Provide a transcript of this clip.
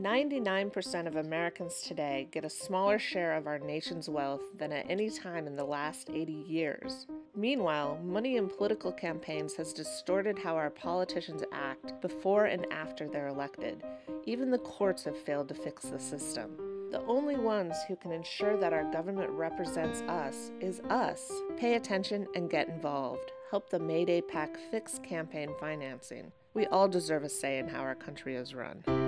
99% of Americans today get a smaller share of our nation's wealth than at any time in the last 80 years. Meanwhile, money in political campaigns has distorted how our politicians act before and after they're elected. Even the courts have failed to fix the system. The only ones who can ensure that our government represents us is us. Pay attention and get involved. Help the Mayday PAC fix campaign financing. We all deserve a say in how our country is run.